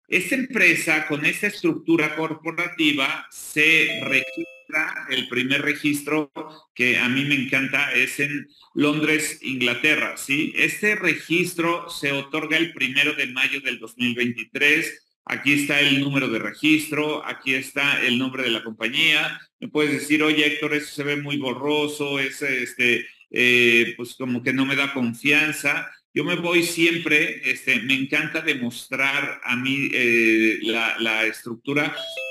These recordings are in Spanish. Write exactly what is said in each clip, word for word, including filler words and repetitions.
Esta empresa, con esta estructura corporativa, se registra, el primer registro que a mí me encanta es en Londres, Inglaterra, ¿sí? Este registro se otorga el primero de mayo del dos mil veintitrés. Aquí está el número de registro, aquí está el nombre de la compañía. Me puedes decir, oye, Héctor, eso se ve muy borroso, es este, eh, pues como que no me da confianza. Yo me voy siempre, este, me encanta demostrar a mí eh, la, la estructura,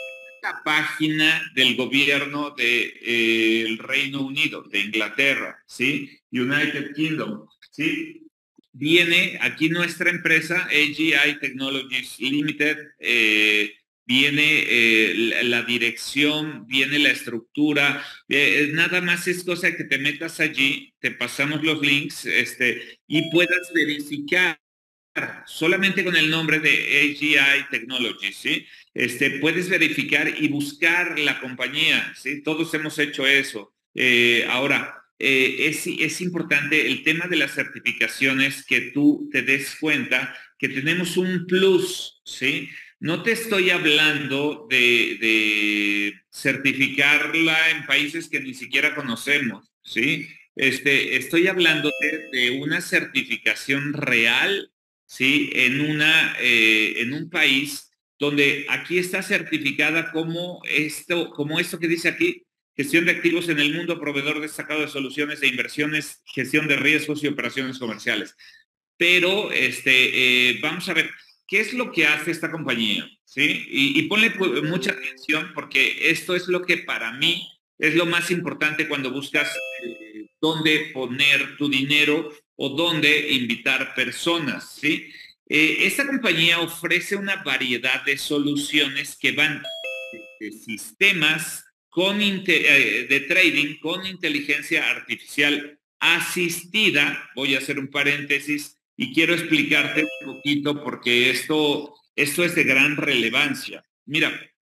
la página del gobierno del de, eh, el Reino Unido, de Inglaterra, ¿sí? United Kingdom, ¿sí? Viene aquí nuestra empresa, A G I Technologies Limited, eh, viene eh, la, la, dirección, viene la estructura, eh, nada más es cosa que te metas allí, te pasamos los links este, y puedas verificar solamente con el nombre de A G I Technologies, ¿sí? Este, puedes verificar y buscar la compañía, ¿sí? Todos hemos hecho eso. Eh, ahora, eh, es, es importante el tema de las certificaciones, que tú te des cuenta que tenemos un plus, ¿sí? No te estoy hablando de, de certificarla en países que ni siquiera conocemos, ¿sí? Este, estoy hablando de, de una certificación real, ¿sí? En, una, eh, en un país donde aquí está certificada como esto, como esto que dice aquí: gestión de activos en el mundo, proveedor destacado de soluciones de inversiones, gestión de riesgos y operaciones comerciales. Pero este, eh, vamos a ver, ¿qué es lo que hace esta compañía? ¿Sí? Y, y ponle pues, mucha atención, porque esto es lo que para mí es lo más importante cuando buscas eh, dónde poner tu dinero o dónde invitar personas, ¿sí? Eh, esta compañía ofrece una variedad de soluciones que van de sistemas con eh, de trading con inteligencia artificial asistida. Voy a hacer un paréntesis y quiero explicarte un poquito porque esto, esto es de gran relevancia. Mira,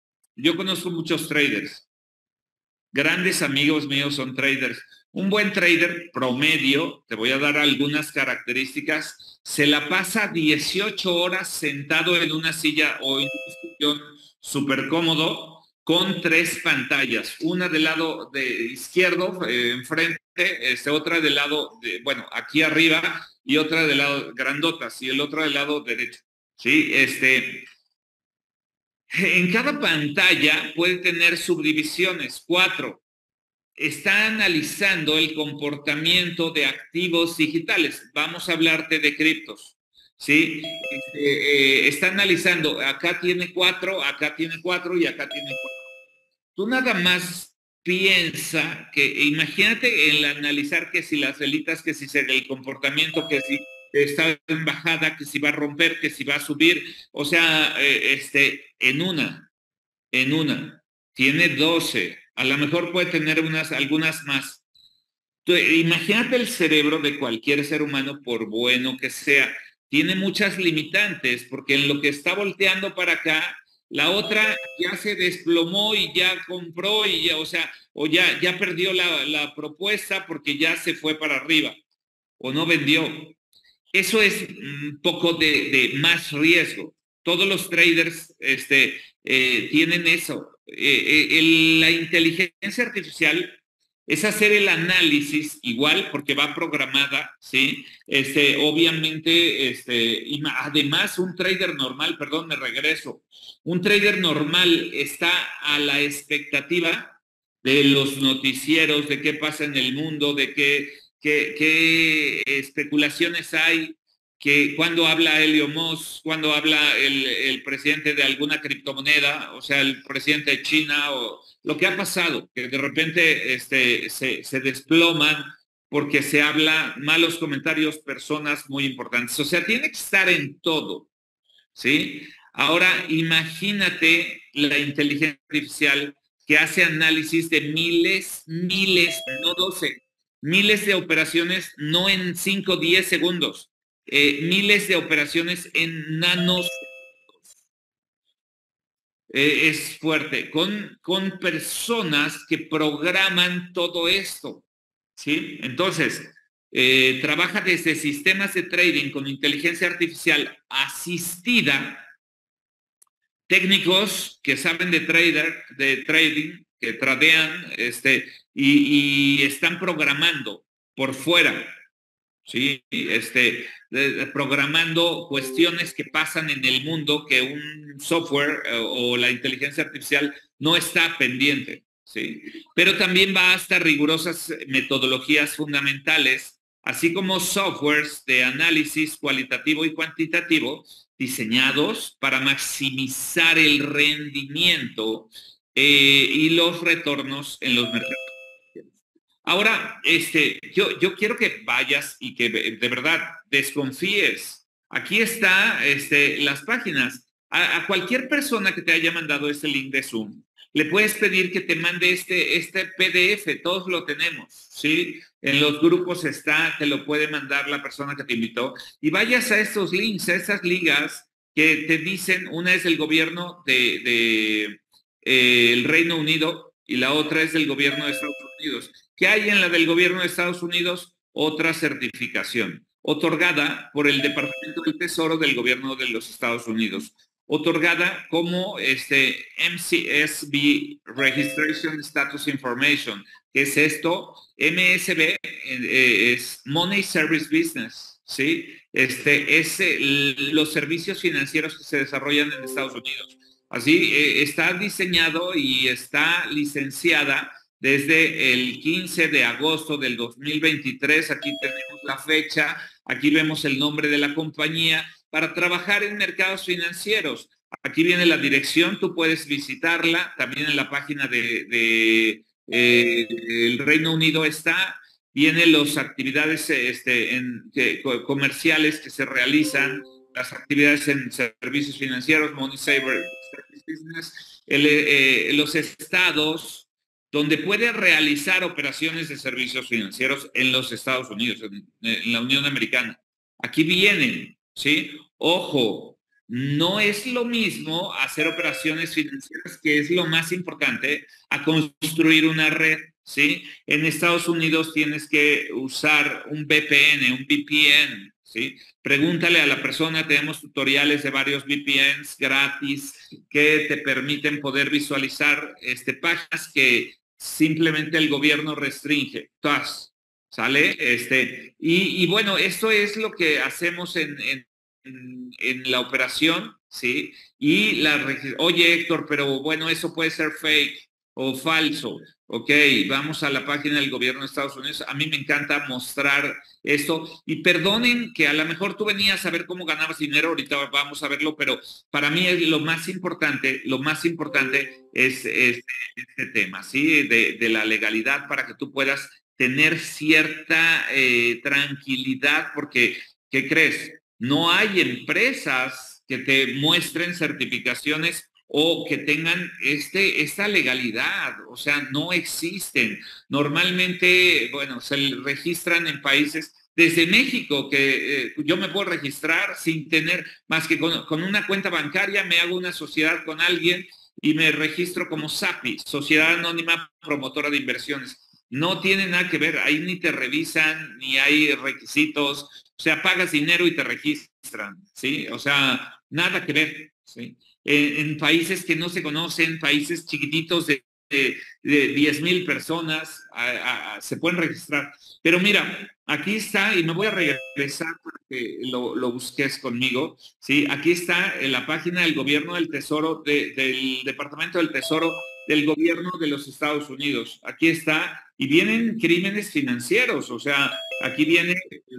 yo conozco muchos traders, grandes amigos míos son traders. Un buen trader promedio, te voy a dar algunas características, se la pasa dieciocho horas sentado en una silla o en un sillón súper cómodo con tres pantallas, una del lado de izquierdo, eh, enfrente, este, otra del lado, de, bueno, aquí arriba, y otra del lado grandotas, y el otro del lado derecho. Sí, este, en cada pantalla puede tener subdivisiones, cuatro. Está analizando el comportamiento de activos digitales. Vamos a hablarte de criptos, ¿sí? Este, eh, está analizando, acá tiene cuatro, acá tiene cuatro y acá tiene cuatro. Tú nada más piensa que, imagínate el analizar que si las velitas, que si se, el comportamiento, que si está en bajada, que si va a romper, que si va a subir, o sea, eh, este, en una en una, tiene doce, a lo mejor puede tener unas, algunas más. Tú, imagínate el cerebro de cualquier ser humano, por bueno que sea, tiene muchas limitantes, porque en lo que está volteando para acá, la otra ya se desplomó y ya compró y ya, o sea, o ya, ya perdió la, la propuesta porque ya se fue para arriba o no vendió. Eso es un poco de, de más riesgo. Todos los traders este, eh, tienen eso. Eh, eh, el, la inteligencia artificial es hacer el análisis igual porque va programada, ¿sí? Este, obviamente, este, y además un trader normal, perdón, me regreso, un trader normal está a la expectativa de los noticieros, de qué pasa en el mundo, de qué, qué, qué especulaciones hay, que cuando habla Elon Musk, cuando habla el, el presidente de alguna criptomoneda, o sea, el presidente de China, o lo que ha pasado, que de repente este, se, se desploman porque se habla malos comentarios, personas muy importantes. O sea, tiene que estar en todo, ¿sí? Ahora, imagínate la inteligencia artificial que hace análisis de miles, miles, no doce, miles de operaciones, no en cinco, diez segundos, eh, miles de operaciones en nanos. Eh, es fuerte, con, con personas que programan todo esto, ¿sí? Entonces, eh, trabaja desde sistemas de trading con inteligencia artificial asistida, técnicos que saben de trader, de trading, que tradean, este, y, y están programando por fuera, ¿sí? Este, de, de programando cuestiones que pasan en el mundo que un software eh, o la inteligencia artificial no está pendiente, ¿sí? Pero también va hasta rigurosas metodologías fundamentales, así como softwares de análisis cualitativo y cuantitativo diseñados para maximizar el rendimiento eh, y los retornos en los mercados. Ahora, este, yo, yo quiero que vayas y que de verdad desconfíes. Aquí está, este, las páginas. A, a cualquier persona que te haya mandado este link de Zoom, le puedes pedir que te mande este, este P D F. Todos lo tenemos, ¿sí? En los grupos está, te lo puede mandar la persona que te invitó. Y vayas a estos links, a estas ligas que te dicen, una es del gobierno de, de eh, el Reino Unido y la otra es del gobierno de Estados Unidos. ¿Qué hay en la del gobierno de Estados Unidos? Otra certificación, otorgada por el Departamento del Tesoro del gobierno de los Estados Unidos, otorgada como este M C S B Registration Status Information. ¿Qué es esto? M S B eh, es Money Service Business, ¿sí? Este es el, los servicios financieros que se desarrollan en Estados Unidos. Así eh, está diseñado y está licenciada desde el quince de agosto del dos mil veintitrés. Aquí tenemos la fecha, aquí vemos el nombre de la compañía para trabajar en mercados financieros. Aquí viene la dirección, tú puedes visitarla, también en la página de, de eh, el Reino Unido está, vienen las actividades este, en, que, comerciales que se realizan, las actividades en servicios financieros, Money Saver Business, el, eh, los estados donde puede realizar operaciones de servicios financieros en los Estados Unidos, en, en la Unión Americana. Aquí vienen, ¿sí? Ojo, no es lo mismo hacer operaciones financieras, que es lo más importante, a construir una red, ¿sí? En Estados Unidos tienes que usar un V P N, un V P N, ¿sí? Pregúntale a la persona, tenemos tutoriales de varios V P Ns gratis que te permiten poder visualizar este, páginas que simplemente el gobierno restringe. Todas, ¿sale? Este, y, y bueno, esto es lo que hacemos en, en, en, en la operación, ¿sí? Y la, oye Héctor, pero bueno, eso puede ser fake o falso. Ok, vamos a la página del gobierno de Estados Unidos. A mí me encanta mostrar esto. Y perdonen que a lo mejor tú venías a ver cómo ganabas dinero, ahorita vamos a verlo, pero para mí es lo más importante, lo más importante es, es este tema, ¿sí? De, de la legalidad para que tú puedas tener cierta eh, tranquilidad, porque, ¿qué crees? No hay empresas que te muestren certificaciones o que tengan este, esta legalidad, o sea, no existen. Normalmente, bueno, se registran en países desde México, que eh, yo me puedo registrar sin tener más que con, con una cuenta bancaria, me hago una sociedad con alguien y me registro como SAPI, Sociedad Anónima Promotora de Inversiones. No tiene nada que ver, ahí ni te revisan, ni hay requisitos, o sea, pagas dinero y te registran, ¿sí? O sea, nada que ver, ¿sí? En, en países que no se conocen, países chiquititos de, de, de diez mil personas, a, a, se pueden registrar. Pero mira, aquí está, y me voy a regresar para que lo, lo busques conmigo, ¿sí? Aquí está en la página del Gobierno del Tesoro, de, del Departamento del Tesoro del Gobierno de los Estados Unidos. Aquí está, y vienen crímenes financieros, o sea, aquí viene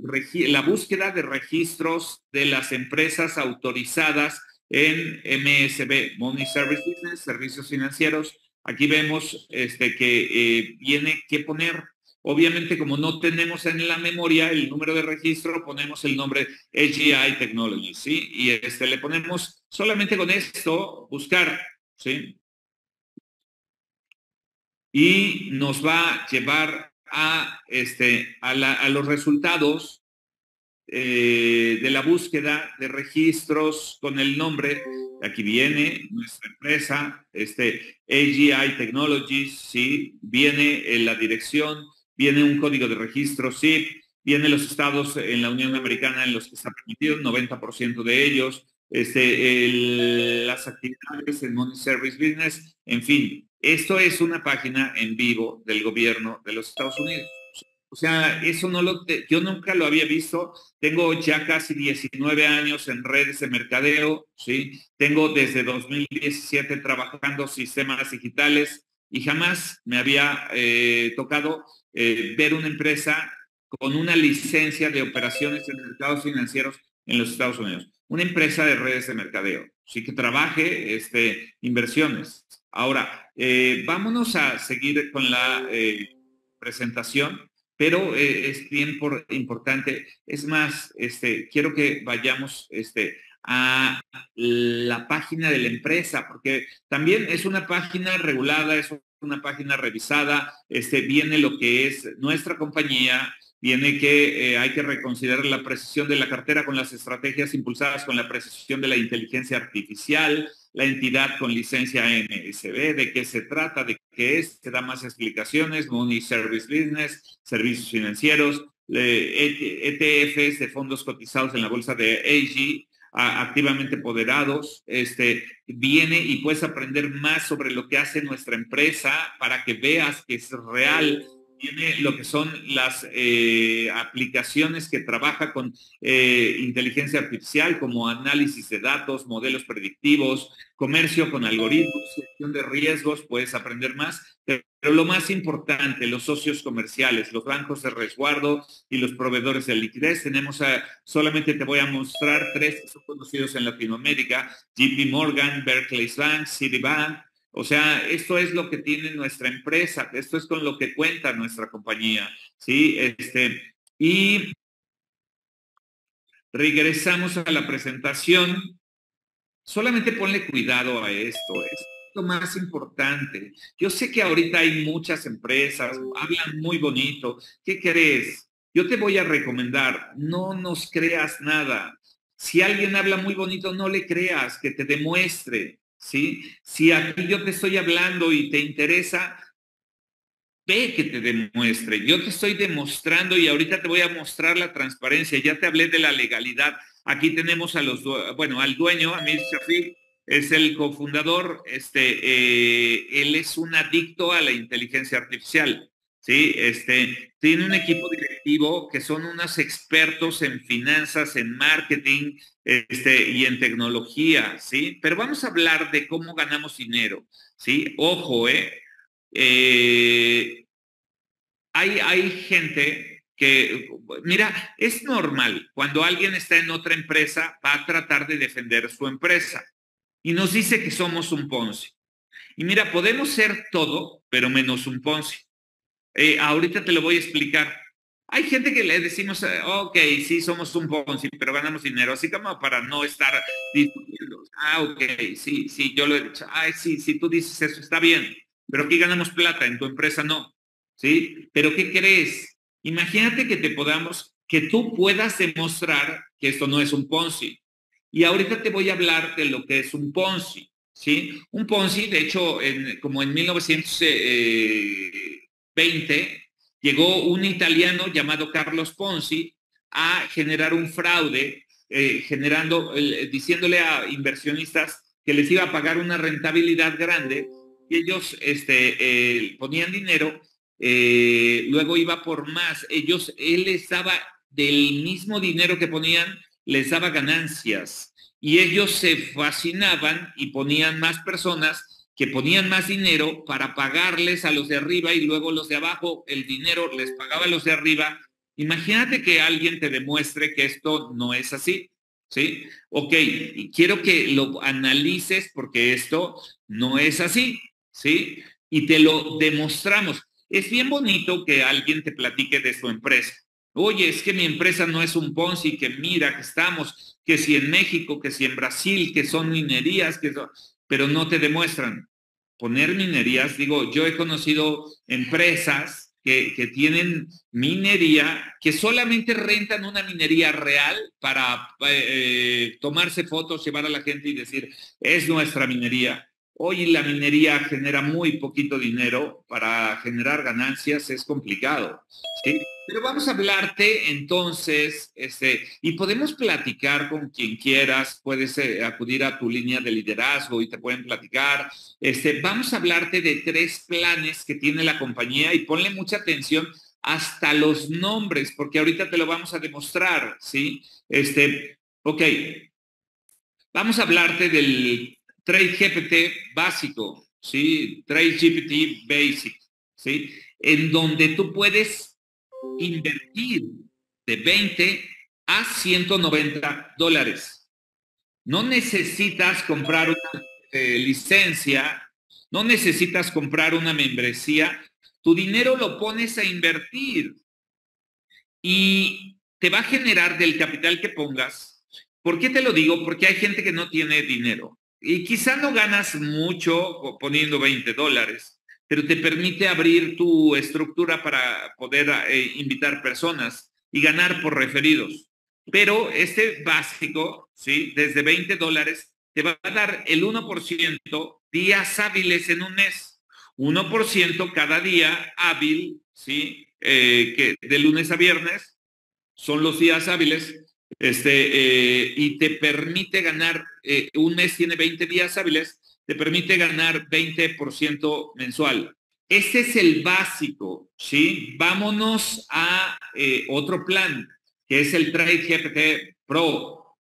la búsqueda de registros de las empresas autorizadas en M S B, Money Service Business, servicios financieros. Aquí vemos este, que eh, viene que poner, obviamente como no tenemos en la memoria el número de registro, ponemos el nombre A G I Technologies, ¿sí? Y este, le ponemos solamente con esto, buscar, ¿sí? Y nos va a llevar a, este, a, la, a los resultados eh, de la búsqueda de registros con el nombre. Aquí viene nuestra empresa, este A G I Technologies, sí, viene en la dirección, viene un código de registro S I P, viene los estados en la Unión Americana en los que está permitido, noventa por ciento de ellos, este, el, las actividades en Money Service Business, en fin. Esto es una página en vivo del gobierno de los Estados Unidos. O sea, eso no lo, te, yo nunca lo había visto. Tengo ya casi diecinueve años en redes de mercadeo, ¿sí? Tengo desde dos mil diecisiete trabajando sistemas digitales y jamás me había eh, tocado eh, ver una empresa con una licencia de operaciones en mercados financieros en los Estados Unidos. Una empresa de redes de mercadeo, sí que trabaje este, inversiones. Ahora, eh, vámonos a seguir con la eh, presentación. Pero eh, es bien por, importante. Es más, este, quiero que vayamos este, a la página de la empresa, porque también es una página regulada, es una página revisada, este, viene lo que es nuestra compañía, viene que eh, hay que reconsiderar la precisión de la cartera con las estrategias impulsadas con la precisión de la inteligencia artificial, la entidad con licencia M S B, de qué se trata, de qué es, se da más explicaciones, Money Service Business, servicios financieros, E T Fs de fondos cotizados en la bolsa de A G, activamente poderados, este, viene y puedes aprender más sobre lo que hace nuestra empresa para que veas que es real. Tiene lo que son las eh, aplicaciones que trabaja con eh, inteligencia artificial, como análisis de datos, modelos predictivos, comercio con algoritmos, gestión de riesgos, puedes aprender más. Pero lo más importante, los socios comerciales, los bancos de resguardo y los proveedores de liquidez. Tenemos a, solamente te voy a mostrar tres que son conocidos en Latinoamérica: J P Morgan, Barclays Bank, Citibank. O sea, esto es lo que tiene nuestra empresa, esto es con lo que cuenta nuestra compañía, ¿sí? Este, y regresamos a la presentación. Solamente ponle cuidado a esto, es lo más importante. Yo sé que ahorita hay muchas empresas, hablan muy bonito. ¿Qué crees? Yo te voy a recomendar, no nos creas nada. Si alguien habla muy bonito, no le creas, que te demuestre. ¿Sí? Si aquí yo te estoy hablando y te interesa, ve que te demuestre. Yo te estoy demostrando y ahorita te voy a mostrar la transparencia. Ya te hablé de la legalidad. Aquí tenemos a los, bueno, al dueño, Amir Shafiq, es el cofundador. Este, eh, él es un adicto a la inteligencia artificial. Sí, este, tiene un equipo directivo que son unos expertos en finanzas, en marketing, este, y en tecnología, ¿sí? Pero vamos a hablar de cómo ganamos dinero, ¿sí? Ojo, ¿eh? eh hay, hay gente que, mira, es normal, cuando alguien está en otra empresa, va a tratar de defender su empresa y nos dice que somos un Ponzi. Y mira, podemos ser todo, pero menos un Ponzi. Eh, ahorita te lo voy a explicar. Hay gente que le decimos, ok, sí, somos un Ponzi, pero ganamos dinero, así como para no estar discutiendo. Ah, ok, sí, sí, yo lo he dicho. Ay, sí, sí, tú dices eso, está bien, pero aquí ganamos plata, en tu empresa no. ¿Sí? Pero ¿qué crees? Imagínate que te podamos, que tú puedas demostrar que esto no es un Ponzi. Y ahorita te voy a hablar de lo que es un Ponzi, ¿sí? Un Ponzi, de hecho, en, como en mil novecientos veinte, llegó un italiano llamado Carlos Ponzi a generar un fraude, eh, generando, eh, diciéndole a inversionistas que les iba a pagar una rentabilidad grande y ellos este, eh, ponían dinero, eh, luego iba por más. Ellos, él les daba del mismo dinero que ponían, les daba ganancias y ellos se fascinaban y ponían más personas que ponían más dinero para pagarles a los de arriba y luego los de abajo, el dinero les pagaba a los de arriba. Imagínate que alguien te demuestre que esto no es así, ¿sí? Ok, y quiero que lo analices porque esto no es así, ¿sí? Y te lo demostramos. Es bien bonito que alguien te platique de su empresa. Oye, es que mi empresa no es un Ponzi, que mira, que estamos, que si en México, que si en Brasil, que son minerías, que son, pero no te demuestran. Poner minerías, digo, yo he conocido empresas que, que tienen minería, que solamente rentan una minería real para eh, tomarse fotos, llevar a la gente y decir, es nuestra minería. hoy la minería genera muy poquito dinero, para generar ganancias es complicado, ¿sí? Pero vamos a hablarte entonces, este, y podemos platicar con quien quieras, puedes eh, acudir a tu línea de liderazgo y te pueden platicar. Este, vamos a hablarte de tres planes que tiene la compañía y ponle mucha atención hasta los nombres, porque ahorita te lo vamos a demostrar, ¿sí? Este, ok, vamos a hablarte del Trade G P T básico, ¿sí? Trade G P T Basic, ¿sí? En donde tú puedes invertir de veinte a ciento noventa dólares. No necesitas comprar una eh, licencia, no necesitas comprar una membresía, tu dinero lo pones a invertir y te va a generar del capital que pongas. ¿Por qué te lo digo? Porque hay gente que no tiene dinero y quizá no ganas mucho poniendo veinte dólares, pero te permite abrir tu estructura para poder eh, invitar personas y ganar por referidos. Pero este básico, ¿sí? Desde veinte dólares, te va a dar el uno por ciento días hábiles en un mes. uno por ciento cada día hábil, ¿sí? Eh, que de lunes a viernes son los días hábiles, este, eh, y te permite ganar, eh, un mes tiene veinte días hábiles, te permite ganar veinte por ciento mensual. Este es el básico, ¿sí? Vámonos a eh, otro plan, que es el Trade G P T Pro.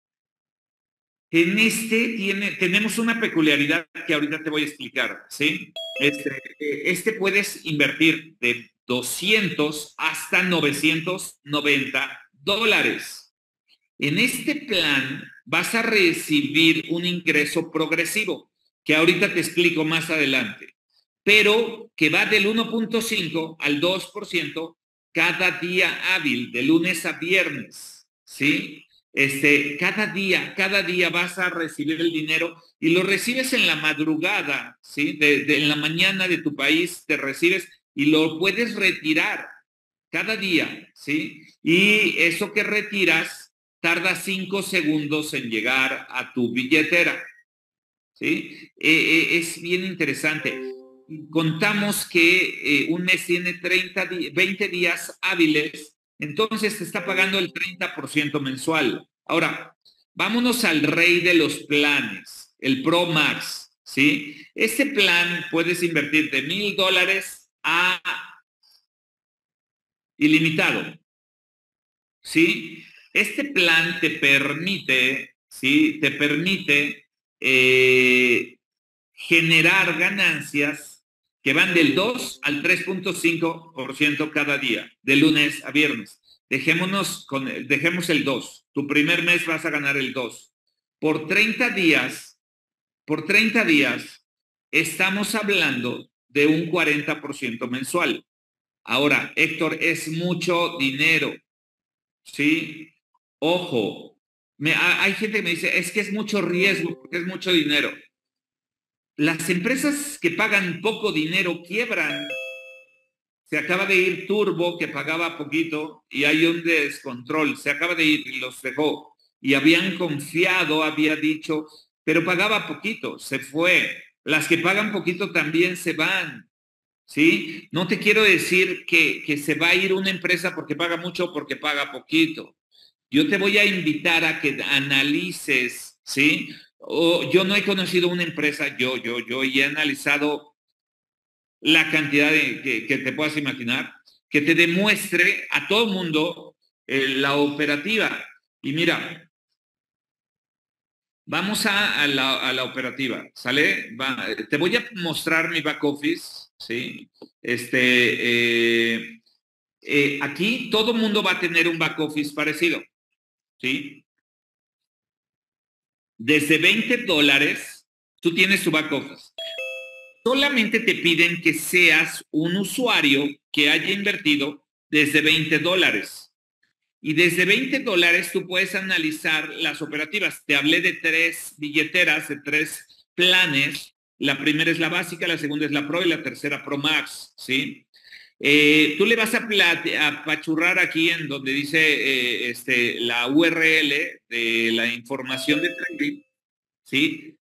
En este tiene, tenemos una peculiaridad que ahorita te voy a explicar, ¿sí? Este, este puedes invertir de doscientos hasta novecientos noventa dólares. En este plan vas a recibir un ingreso progresivo, que ahorita te explico más adelante, pero que va del uno punto cinco al dos por ciento cada día hábil, de lunes a viernes, ¿sí? Este, cada día, cada día vas a recibir el dinero y lo recibes en la madrugada, ¿sí? De, de, en la mañana de tu país te recibes y lo puedes retirar cada día, ¿sí? Y eso que retiras tarda cinco segundos en llegar a tu billetera, ¿sí? Eh, eh, es bien interesante. Contamos que eh, un mes tiene treinta, veinte días hábiles, entonces te está pagando el treinta por ciento mensual. Ahora, vámonos al rey de los planes, el Pro Max, ¿sí? Este plan puedes invertir de mil dólares a ilimitado, ¿sí? Este plan te permite, ¿sí? Te permite eh, generar ganancias que van del dos al tres punto cinco por ciento cada día, de lunes a viernes. Dejémonos con, dejemos el dos. Tu primer mes vas a ganar el dos. Por treinta días, por treinta días, estamos hablando de un cuarenta por ciento mensual. Ahora, Héctor, es mucho dinero, ¿sí? Ojo, me, hay gente que me dice, es que es mucho riesgo porque es mucho dinero. Las empresas que pagan poco dinero quiebran. Se acaba de ir Turbo, que pagaba poquito, y hay un descontrol. Se acaba de ir y los dejó. Y habían confiado, había dicho, pero pagaba poquito, se fue. Las que pagan poquito también se van, ¿sí? No te quiero decir que, que se va a ir una empresa porque paga mucho o porque paga poquito. Yo te voy a invitar a que analices, ¿sí? O yo no he conocido una empresa, yo, yo, yo, y he analizado la cantidad de, que, que te puedas imaginar, que te demuestre a todo el mundo eh, la operativa. Y mira, vamos a, a, la, a la operativa, ¿sale? Va, te voy a mostrar mi back office, ¿sí? Este, eh, eh, aquí todo el mundo va a tener un back office parecido, ¿sí? Desde veinte dólares, tú tienes tu back office. Solamente te piden que seas un usuario que haya invertido desde veinte dólares. Y desde veinte dólares tú puedes analizar las operativas. Te hablé de tres billeteras, de tres planes. La primera es la básica, la segunda es la Pro y la tercera Pro Max, ¿sí? Eh, tú le vas a, a pachurrar aquí en donde dice eh, este, la U R L de la información de trading, ¿sí?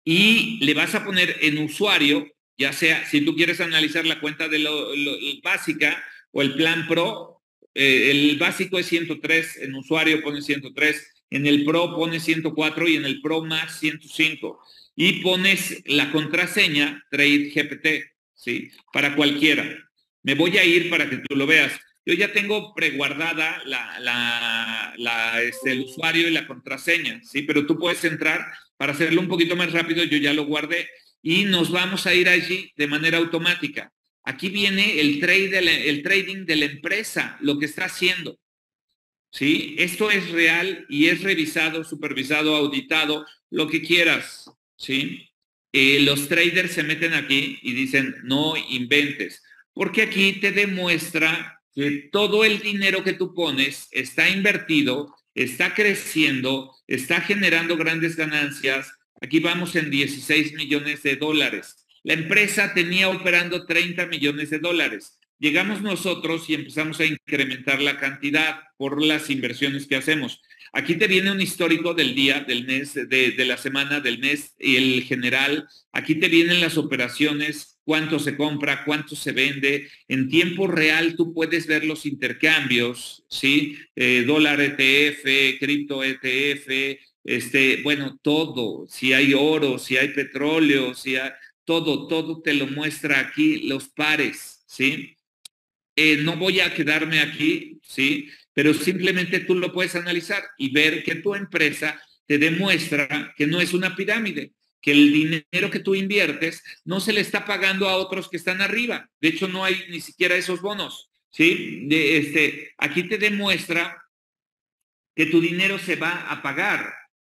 y le vas a poner en usuario, ya sea, si tú quieres analizar la cuenta de lo, lo básica o el plan Pro, eh, el básico es ciento tres, en usuario pone ciento tres, en el Pro pone ciento cuatro y en el Pro Max ciento cinco. Y pones la contraseña Trade G P T, ¿sí? Para cualquiera. Me voy a ir para que tú lo veas. Yo ya tengo preguardada la, la, la, este, el usuario y la contraseña, ¿sí? Pero tú puedes entrar, para hacerlo un poquito más rápido, yo ya lo guardé y nos vamos a ir allí de manera automática. Aquí viene el, trade de la, el trading de la empresa, lo que está haciendo, ¿sí? Esto es real y es revisado, supervisado, auditado, lo que quieras, ¿sí? Eh, los traders se meten aquí y dicen, no inventes, porque aquí te demuestra que todo el dinero que tú pones está invertido, está creciendo, está generando grandes ganancias. Aquí vamos en dieciséis millones de dólares. La empresa tenía operando treinta millones de dólares. Llegamos nosotros y empezamos a incrementar la cantidad por las inversiones que hacemos. Aquí te viene un histórico del día, del mes, de, de la semana, del mes y el general. Aquí te vienen las operaciones, cuánto se compra, cuánto se vende. En tiempo real tú puedes ver los intercambios, ¿sí? Eh, dólar E T F, cripto E T F, este, bueno, todo. Si hay oro, si hay petróleo, si hay todo, todo te lo muestra aquí, los pares, ¿sí? Eh, no voy a quedarme aquí, ¿sí? Pero simplemente tú lo puedes analizar y ver que tu empresa te demuestra que no es una pirámide, que el dinero que tú inviertes no se le está pagando a otros que están arriba. De hecho, no hay ni siquiera esos bonos, ¿sí? De, este, aquí te demuestra que tu dinero se va a pagar.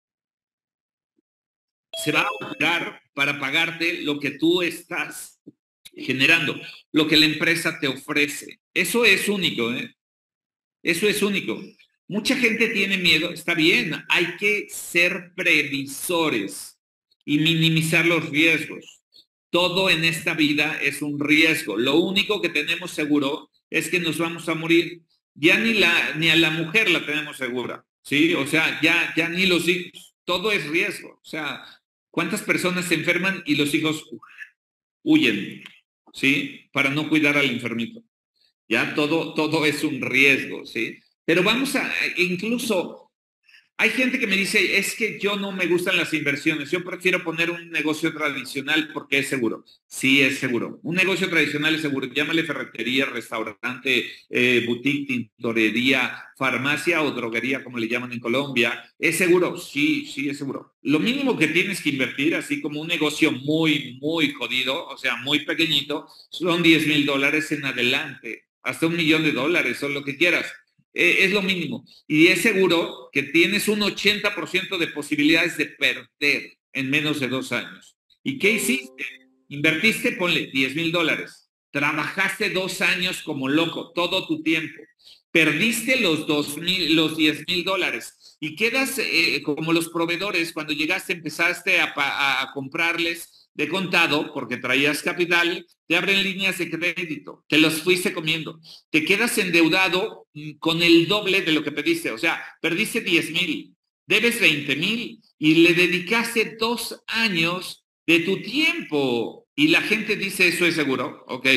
Se va a pagar para pagarte lo que tú estás generando, lo que la empresa te ofrece. Eso es único, ¿eh? Eso es único. Mucha gente tiene miedo, está bien, hay que ser previsores y minimizar los riesgos. Todo en esta vida es un riesgo. Lo único que tenemos seguro es que nos vamos a morir. Ya ni, la, ni a la mujer la tenemos segura, ¿sí? O sea, ya, ya ni los hijos. Todo es riesgo. O sea, ¿cuántas personas se enferman y los hijos huyen, ¿sí? Para no cuidar al enfermito. Ya todo, todo es un riesgo, ¿sí? Pero vamos a, incluso, hay gente que me dice, es que yo no me gustan las inversiones, yo prefiero poner un negocio tradicional porque es seguro. Sí, es seguro. Un negocio tradicional es seguro. Llámale ferretería, restaurante, eh, boutique, tintorería, farmacia o droguería, como le llaman en Colombia. ¿Es seguro? Sí, sí, es seguro. Lo mínimo que tienes que invertir, así como un negocio muy, muy jodido, o sea, muy pequeñito, son diez mil dólares en adelante, hasta un millón de dólares o lo que quieras. Eh, es lo mínimo. Y es seguro que tienes un ochenta por ciento de posibilidades de perder en menos de dos años. ¿Y qué hiciste? Invertiste, ponle diez mil dólares. Trabajaste dos años como loco, todo tu tiempo. Perdiste los, dos mil, los diez mil dólares. Y quedas eh, como los proveedores, cuando llegaste empezaste a, a, a comprarles de contado, porque traías capital, te abren líneas de crédito, te los fuiste comiendo, te quedas endeudado con el doble de lo que pediste, o sea, perdiste diez mil, debes veinte mil y le dedicaste dos años de tu tiempo y la gente dice eso es seguro, ok.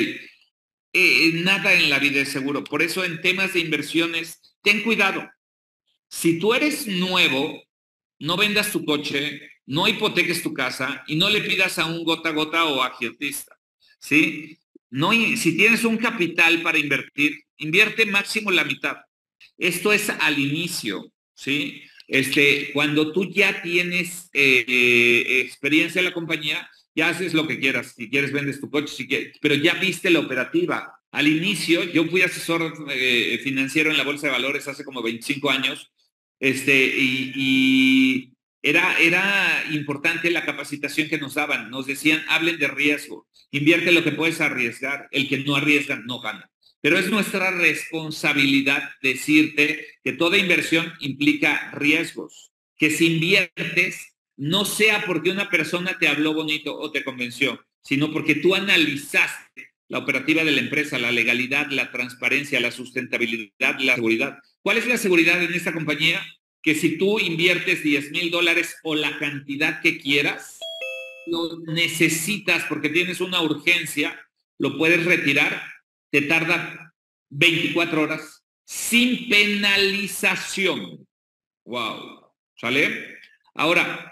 Eh, nada en la vida es seguro, por eso en temas de inversiones, ten cuidado. Si tú eres nuevo, no vendas tu coche, no hipoteques tu casa y no le pidas a un gota a gota o agiotista, ¿sí? No, si tienes un capital para invertir, invierte máximo la mitad. Esto es al inicio, ¿sí? Este, cuando tú ya tienes eh, eh, experiencia en la compañía, ya haces lo que quieras. Si quieres, vendes tu coche, si quieres, pero ya viste la operativa. Al inicio, yo fui asesor eh, financiero en la Bolsa de Valores hace como veinticinco años, este, y, y era, era importante la capacitación que nos daban. Nos decían, hablen de riesgo, invierte lo que puedes arriesgar, el que no arriesga no gana. Pero es nuestra responsabilidad decirte que toda inversión implica riesgos, que si inviertes, no sea porque una persona te habló bonito o te convenció, sino porque tú analizaste la operativa de la empresa, la legalidad, la transparencia, la sustentabilidad, la seguridad. ¿Cuál es la seguridad en esta compañía? Que si tú inviertes diez mil dólares o la cantidad que quieras, lo necesitas porque tienes una urgencia, lo puedes retirar, te tarda veinticuatro horas sin penalización. Wow, ¿sale? Ahora,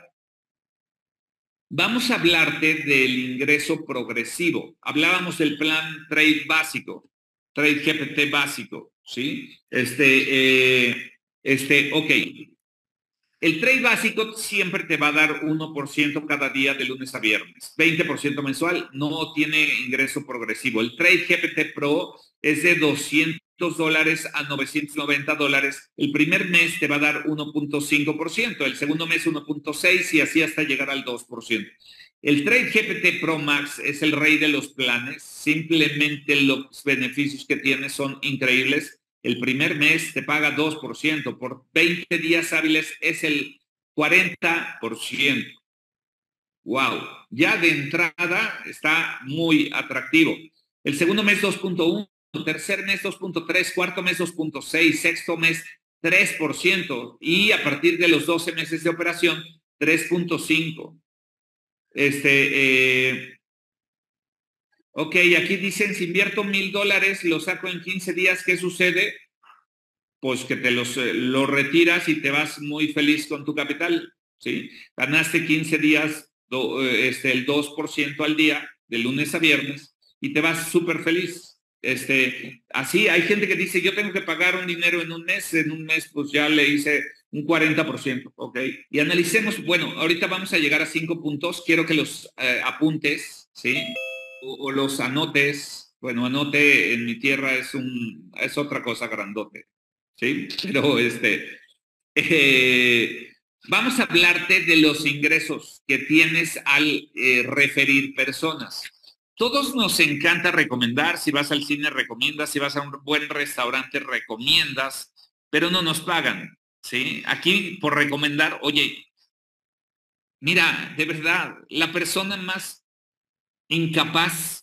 vamos a hablarte del ingreso progresivo. Hablábamos del plan Trade básico, Trade G P T básico, ¿sí? Este, eh, este, ok. El trade básico siempre te va a dar uno por ciento cada día de lunes a viernes, veinte por ciento mensual, no tiene ingreso progresivo. El trade G P T Pro es de doscientos dólares a novecientos noventa dólares. El primer mes te va a dar uno punto cinco por ciento, el segundo mes uno punto seis por ciento y así hasta llegar al dos por ciento. El Trade G P T Pro Max es el rey de los planes, simplemente los beneficios que tiene son increíbles. El primer mes te paga dos por ciento, por veinte días hábiles es el cuarenta por ciento. Wow, ya de entrada está muy atractivo. El segundo mes dos punto uno, tercer mes dos punto tres, cuarto mes dos punto seis, sexto mes tres por ciento y a partir de los doce meses de operación tres punto cinco. Este, eh, ok, aquí dicen, si invierto mil dólares, lo saco en quince días, ¿qué sucede? Pues que te los eh, lo retiras y te vas muy feliz con tu capital, ¿sí? Ganaste quince días, do, este, el dos por ciento al día, de lunes a viernes, y te vas súper feliz. Este, así hay gente que dice, yo tengo que pagar un dinero en un mes, en un mes pues ya le hice un cuarenta por ciento, ¿ok? Y analicemos, bueno, ahorita vamos a llegar a cinco puntos, quiero que los eh, apuntes, ¿sí? O, o los anotes, bueno, anote en mi tierra es, un, es otra cosa grandote. Sí, pero este, eh, vamos a hablarte de los ingresos que tienes al eh, referir personas. Todos nos encanta recomendar, si vas al cine recomiendas, si vas a un buen restaurante recomiendas, pero no nos pagan, ¿sí? Aquí por recomendar, oye, mira, de verdad, la persona más incapaz,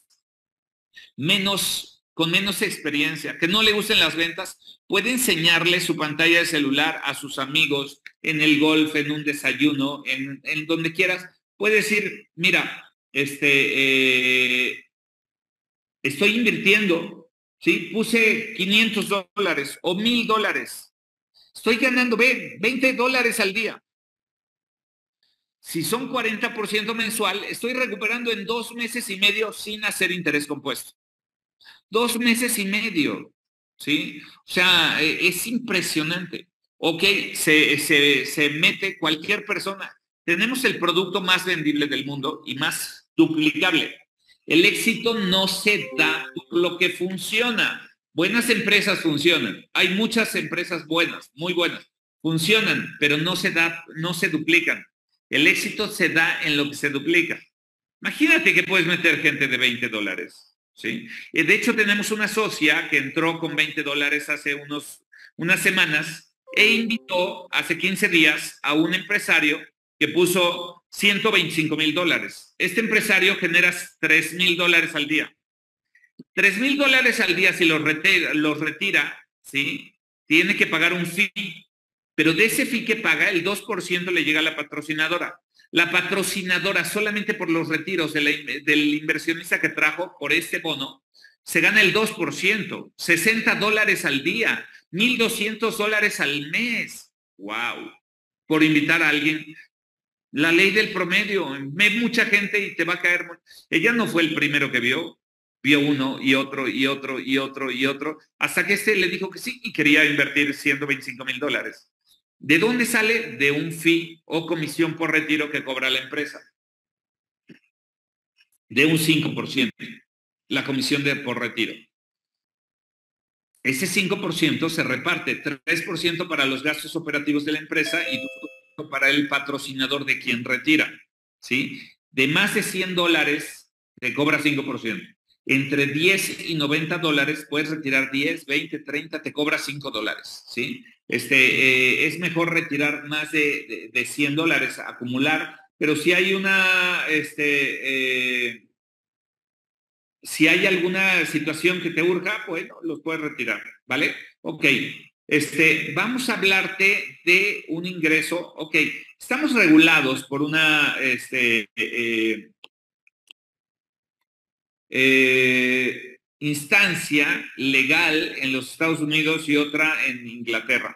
menos, con menos experiencia, que no le gusten las ventas, puede enseñarle su pantalla de celular a sus amigos en el golf, en un desayuno, en, en donde quieras. Puede decir, mira, este, eh, estoy invirtiendo, ¿sí? Puse quinientos dólares o mil dólares. Estoy ganando, ve, veinte dólares al día. Si son cuarenta por ciento mensual, estoy recuperando en dos meses y medio sin hacer interés compuesto. Dos meses y medio, ¿sí? O sea, es impresionante. Ok, se, se, se mete cualquier persona. Tenemos el producto más vendible del mundo y más duplicable. El éxito no se da por lo que funciona. Buenas empresas funcionan. Hay muchas empresas buenas, muy buenas. Funcionan, pero no se da, no se duplican. El éxito se da en lo que se duplica. Imagínate que puedes meter gente de veinte dólares. ¿Sí? De hecho, tenemos una socia que entró con veinte dólares hace unos, unas semanas e invitó hace quince días a un empresario que puso ciento veinticinco mil dólares. Este empresario genera tres mil dólares al día. tres mil dólares al día, si los retira, los retira, ¿sí? Tiene que pagar un fee, pero de ese fee que paga, el dos por ciento le llega a la patrocinadora. La patrocinadora, solamente por los retiros de la, del inversionista que trajo por este bono, se gana el dos por ciento, sesenta dólares al día, mil doscientos dólares al mes. ¡Wow! Por invitar a alguien. La ley del promedio. Ve mucha gente y te va a caer. Ella no fue el primero que vio. Vio uno y otro y otro y otro y otro, hasta que este le dijo que sí y quería invertir ciento veinticinco mil dólares. ¿De dónde sale? De un fee o comisión por retiro que cobra la empresa. De un cinco por ciento. La comisión de por retiro. Ese cinco por ciento se reparte, tres por ciento para los gastos operativos de la empresa y dos por ciento para el patrocinador de quien retira. ¿Sí? De más de cien dólares te cobra cinco por ciento. Entre diez y noventa dólares puedes retirar diez, veinte, treinta, te cobra cinco dólares. ¿Sí? Este, eh, es mejor retirar más de, de, de cien dólares, acumular, pero si hay una, este, eh, si hay alguna situación que te urja, bueno, los puedes retirar, ¿vale? Ok, Este, vamos a hablarte de un ingreso. Ok, estamos regulados por una este, eh, eh, instancia legal en los Estados Unidos y otra en Inglaterra.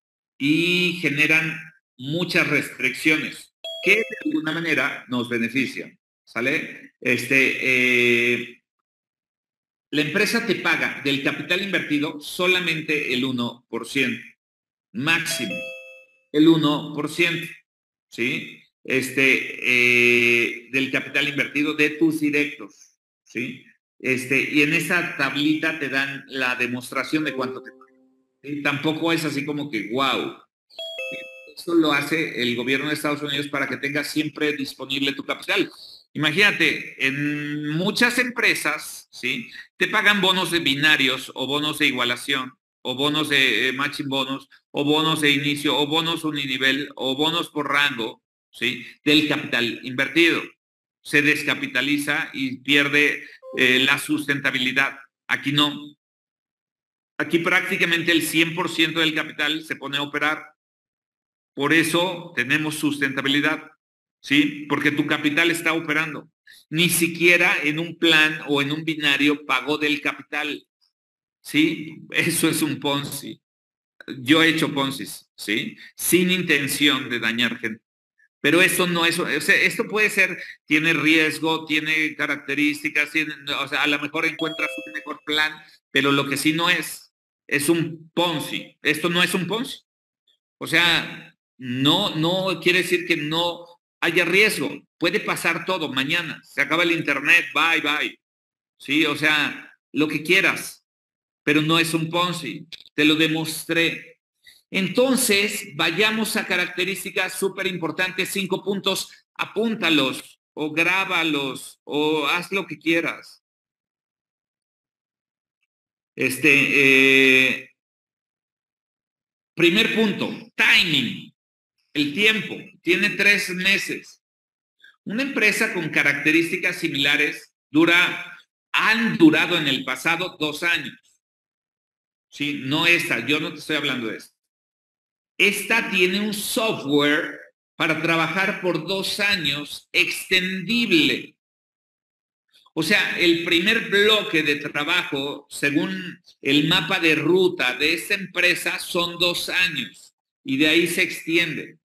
Y generan muchas restricciones que de alguna manera nos benefician. ¿Sale? Este, eh, la empresa te paga del capital invertido solamente el uno por ciento, máximo, el uno por ciento, ¿sí? Este, eh, del capital invertido de tus directos, ¿sí? Este, y en esa tablita te dan la demostración de cuánto te pagan. ¿Sí? Tampoco es así como que, wow. Eso lo hace el gobierno de Estados Unidos para que tengas siempre disponible tu capital. Imagínate, en muchas empresas, ¿sí? Te pagan bonos de binarios o bonos de igualación o bonos de eh, matching bonus o bonos de inicio o bonos uninivel o bonos por rango, ¿sí? Del capital invertido. Se descapitaliza y pierde eh, la sustentabilidad. Aquí no. Aquí prácticamente el cien por ciento del capital se pone a operar. Por eso tenemos sustentabilidad, ¿sí? Porque tu capital está operando. Ni siquiera en un plan o en un binario pagó del capital, ¿sí? Eso es un Ponzi. Yo he hecho Ponzis, ¿sí? Sin intención de dañar gente. Pero eso no es, o sea, esto puede ser, tiene riesgo, tiene características, tiene, o sea, a lo mejor encuentras un mejor plan, pero lo que sí no es, es un Ponzi. Esto no es un Ponzi. O sea, no, no quiere decir que no haya riesgo. Puede pasar todo mañana. Se acaba el internet, bye, bye. Sí, o sea, lo que quieras, pero no es un Ponzi. Te lo demostré. Entonces, vayamos a características súper importantes, cinco puntos, apúntalos o grábalos o haz lo que quieras. Este, eh, primer punto, timing, el tiempo, tiene tres meses. Una empresa con características similares dura, han durado en el pasado dos años. Sí, no esta, yo no te estoy hablando de esto. Esta tiene un software para trabajar por dos años extendible. O sea, el primer bloque de trabajo, según el mapa de ruta de esta empresa, son dos años y de ahí se extiende.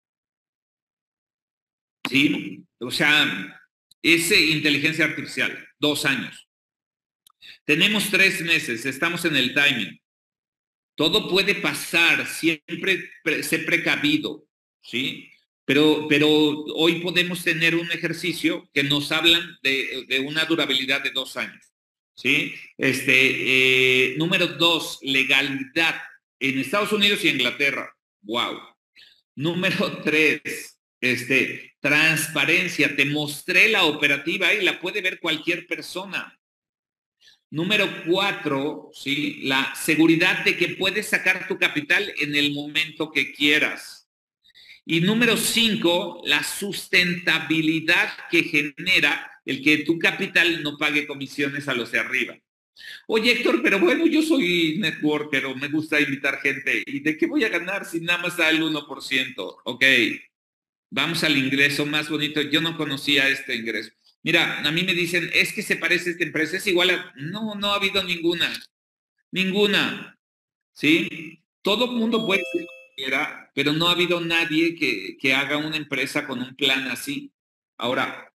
¿Sí? O sea, es inteligencia artificial, dos años. Tenemos tres meses, estamos en el timing. Todo puede pasar, siempre pre sé precavido, ¿sí? Pero, pero hoy podemos tener un ejercicio que nos hablan de, de una durabilidad de dos años, ¿sí? Este, eh, número dos, legalidad en Estados Unidos y Inglaterra. Wow. Número tres, este, transparencia. Te mostré la operativa y la puede ver cualquier persona. Número cuatro, ¿sí? La seguridad de que puedes sacar tu capital en el momento que quieras. Y número cinco, la sustentabilidad que genera el que tu capital no pague comisiones a los de arriba. Oye, Héctor, pero bueno, yo soy networker o me gusta invitar gente. ¿Y de qué voy a ganar si nada más da el uno por ciento? Ok, vamos al ingreso más bonito. Yo no conocía este ingreso. Mira, a mí me dicen, es que se parece a esta empresa, es igual a... No, no ha habido ninguna. Ninguna. ¿Sí? Todo el mundo puede ser cualquiera, pero no ha habido nadie que, que haga una empresa con un plan así. Ahora,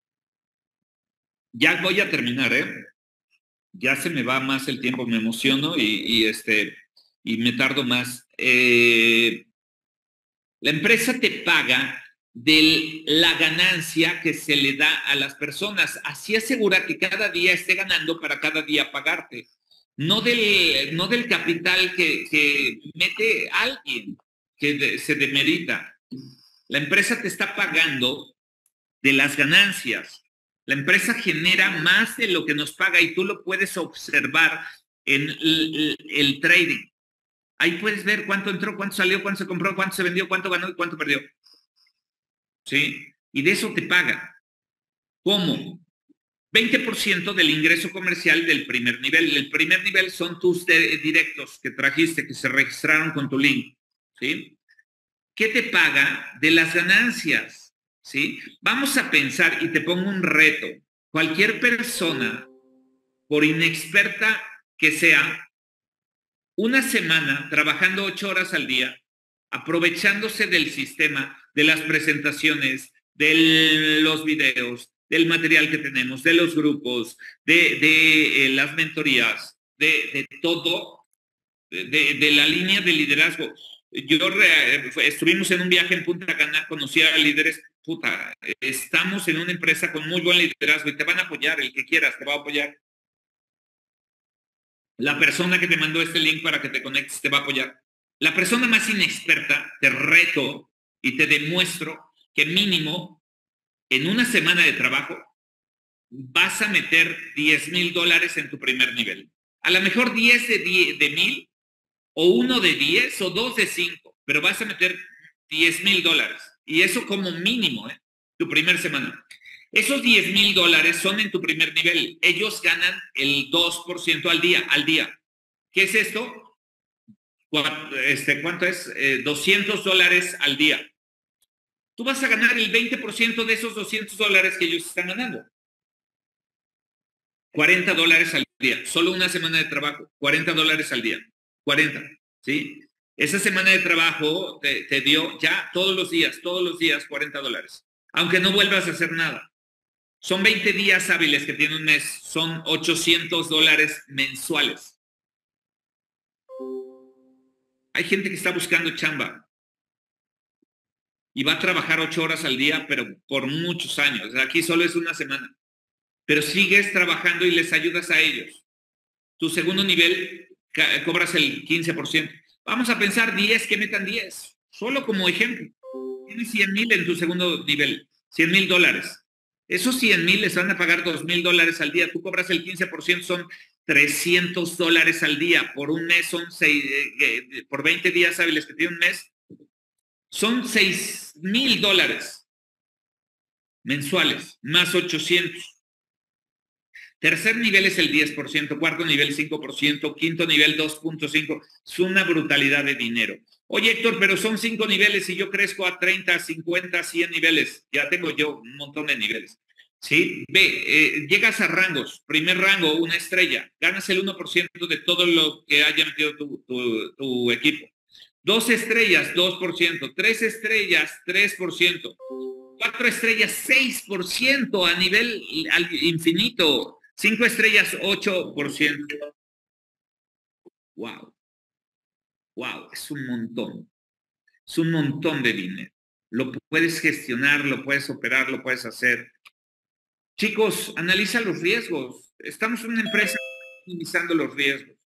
ya voy a terminar, ¿eh? Ya se me va más el tiempo, me emociono y, y este, y me tardo más. Eh, la empresa te paga de la ganancia que se le da a las personas. Así asegura que cada día esté ganando para cada día pagarte. No del, no del capital que, que mete alguien que de, se demerita. La empresa te está pagando de las ganancias. La empresa genera más de lo que nos paga y tú lo puedes observar en el, el trading. Ahí puedes ver cuánto entró, cuánto salió, cuánto se compró, cuánto se vendió, cuánto ganó y cuánto perdió. ¿Sí? Y de eso te paga. ¿Cómo? veinte por ciento del ingreso comercial del primer nivel. El primer nivel son tus directos que trajiste, que se registraron con tu link, ¿sí? ¿Qué te paga de las ganancias? ¿Sí? Vamos a pensar, y te pongo un reto. Cualquier persona, por inexperta que sea, una semana trabajando ocho horas al día, aprovechándose del sistema, de las presentaciones, de los videos, del material que tenemos, de los grupos, de, de eh, las mentorías, de, de todo, de, de, la línea de liderazgo. Yo re, estuvimos en un viaje en Punta Cana, conocí a líderes, puta, estamos en una empresa con muy buen liderazgo y te van a apoyar, el que quieras te va a apoyar. La persona que te mandó este link para que te conectes te va a apoyar. La persona más inexperta, te reto y te demuestro que mínimo en una semana de trabajo vas a meter diez mil dólares en tu primer nivel. A lo mejor diez de, diez, de mil, o uno de diez, o dos de cinco, pero vas a meter diez mil dólares. Y eso como mínimo, ¿eh? Tu primer semana. Esos diez mil dólares son en tu primer nivel. Ellos ganan el dos por ciento al día, al día. ¿Qué es esto? Este, ¿Cuánto es? Eh, doscientos dólares al día. Tú vas a ganar el veinte por ciento de esos doscientos dólares que ellos están ganando. cuarenta dólares al día. Solo una semana de trabajo. cuarenta dólares al día. cuarenta, ¿sí? Esa semana de trabajo te, te dio ya todos los días, todos los días cuarenta dólares. Aunque no vuelvas a hacer nada. Son veinte días hábiles que tiene un mes. Son ochocientos dólares mensuales. Hay gente que está buscando chamba y va a trabajar ocho horas al día, pero por muchos años. Aquí solo es una semana. Pero sigues trabajando y les ayudas a ellos. Tu segundo nivel cobras el quince por ciento. Vamos a pensar diez, que metan diez. Solo como ejemplo. Tienes cien mil en tu segundo nivel. cien mil dólares. Esos cien mil les van a pagar dos mil dólares al día. Tú cobras el quince por ciento, son trescientos dólares al día. Por un mes son seis, eh, por veinte días hábiles que tiene un mes, son seis mil dólares mensuales, más ochocientos. Tercer nivel es el diez por ciento, cuarto nivel cinco por ciento, quinto nivel dos punto cinco por ciento. Es una brutalidad de dinero. Oye, Héctor, pero son cinco niveles y yo crezco a treinta, cincuenta, cien niveles. Ya tengo yo un montón de niveles. ¿Sí? Ve, eh, llegas a rangos. Primer rango, una estrella. Ganas el uno por ciento de todo lo que haya metido tu, tu, tu equipo. Dos estrellas, dos por ciento. Tres estrellas, tres por ciento. Cuatro estrellas, seis por ciento a nivel al infinito. Cinco estrellas, ocho por ciento. Wow. Wow, es un montón. Es un montón de dinero. Lo puedes gestionar, lo puedes operar, lo puedes hacer. Chicos, analiza los riesgos. Estamos en una empresa minimizando los riesgos.